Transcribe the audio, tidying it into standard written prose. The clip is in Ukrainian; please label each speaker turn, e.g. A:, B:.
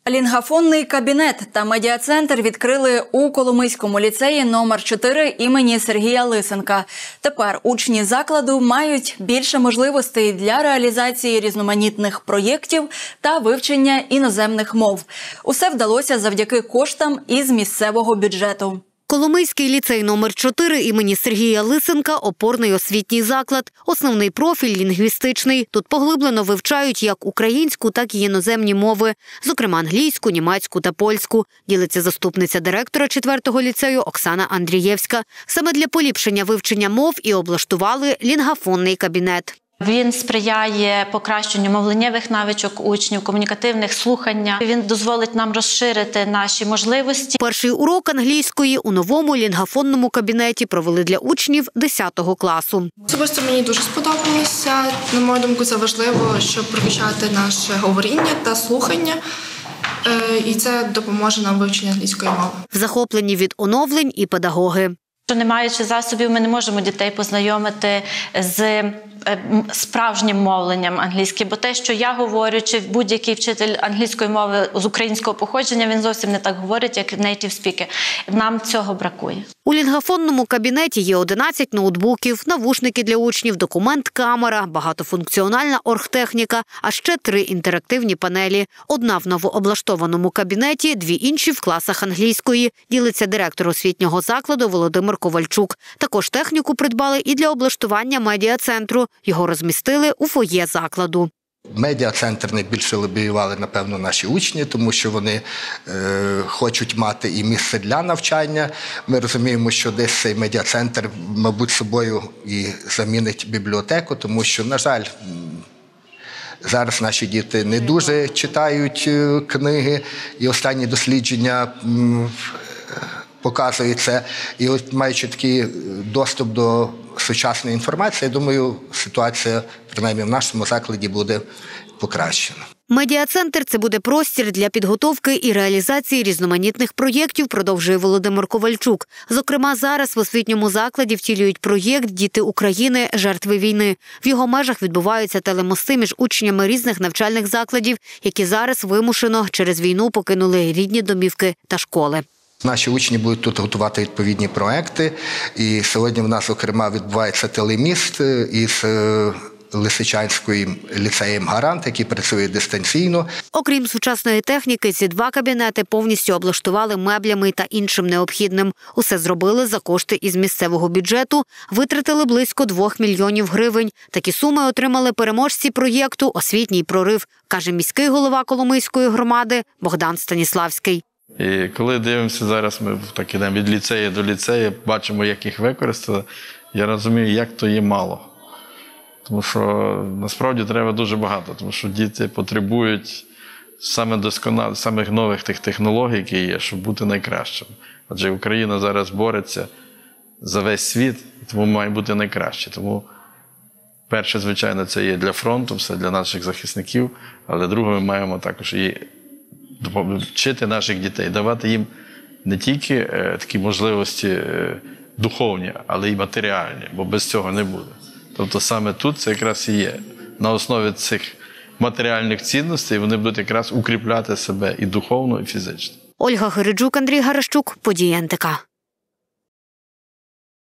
A: Лінгафонний кабінет та медіа-центр відкрили у Коломийському ліцеї номер 4 імені Сергія Лисенка. Тепер учні закладу мають більше можливостей для реалізації різноманітних проєктів та вивчення іноземних мов. Усе вдалося завдяки коштам із місцевого бюджету.
B: Коломийський ліцей номер 4 імені Сергія Лисенка – опорний освітній заклад. Основний профіль – лінгвістичний. Тут поглиблено вивчають як українську, так і іноземні мови, зокрема англійську, німецьку та польську, ділиться заступниця директора 4-го ліцею Оксана Андрієвська. Саме для поліпшення вивчення мов і облаштували лінгафонний кабінет.
C: Він сприяє покращенню мовленнєвих навичок учнів, комунікативних слухання. Він дозволить нам розширити наші можливості.
B: Перший урок англійської у новому лінгафонному кабінеті провели для учнів 10 класу.
D: Особисто мені дуже сподобалося. На мою думку, це важливо, щоб прокачати наше говоріння та слухання. І це допоможе нам вивченню англійської мови.
B: Захоплені від оновлень і педагоги.
C: Що не маючи засобів, ми не можемо дітей познайомити з справжнім мовленням англійським, бо те, що я говорю, чи будь-який вчитель англійської мови з українського походження, він зовсім не так говорить, як native speaker. Нам цього бракує.
B: У лінгафонному кабінеті є 11 ноутбуків, навушники для учнів, документ-камера, багатофункціональна оргтехніка, а ще 3 інтерактивні панелі. Одна в новооблаштованому кабінеті, 2 інші в класах англійської, ділиться директор освітнього закладу Володимир Ковальчук. Також техніку придбали і для облаштування медіа-центру. Його розмістили у фоє закладу.
E: Медіа-центр найбільше лобіювали, напевно, наші учні, тому що вони хочуть мати і місце для навчання. Ми розуміємо, що десь цей медіа-центр, мабуть, собою і замінить бібліотеку, тому що, на жаль, зараз наші діти не дуже читають книги, і останні дослідження показують це. І от маючи такий доступ до сучасної інформації, я думаю, ситуація, принаймні в нашому закладі, буде покращена.
B: Медіа-центр – це буде простір для підготовки і реалізації різноманітних проєктів, продовжує Володимир Ковальчук. Зокрема, зараз в освітньому закладі втілюють проєкт «Діти України. Жертви війни». В його межах відбуваються телемости між учнями різних навчальних закладів, які зараз вимушено через війну покинули рідні домівки та школи.
E: Наші учні будуть тут готувати відповідні проекти. І сьогодні в нас, зокрема, відбувається телеміст із Лисичанським ліцеєм «Гарант», який працює дистанційно.
B: Окрім сучасної техніки, ці 2 кабінети повністю облаштували меблями та іншим необхідним. Усе зробили за кошти із місцевого бюджету, витратили близько 2 мільйонів гривень. Такі суми отримали переможці проєкту «Освітній прорив», каже міський голова Коломийської громади Богдан Станіславський.
F: І коли дивимося зараз, ми так ідемо від ліцею до ліцею, бачимо, як їх використали, я розумію, як то є мало. Тому що насправді треба дуже багато, тому що діти потребують самих нових тих технологій, які є, щоб бути найкращим. Адже Україна зараз бореться за весь світ, тому має бути найкраще. Тому перше, звичайно, це є для фронту, все для наших захисників, але друге, ми маємо також і вчити наших дітей, давати їм не тільки такі можливості духовні, але й матеріальні, бо без цього не буде. Тобто саме тут це якраз і є. На основі цих матеріальних цінностей вони будуть якраз укріпляти себе і духовно, і фізично.
B: Ольга Гереджук, Андрій Гарашчук, Події НТК.